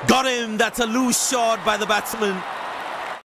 Got him. That's a loose shot by the batsman.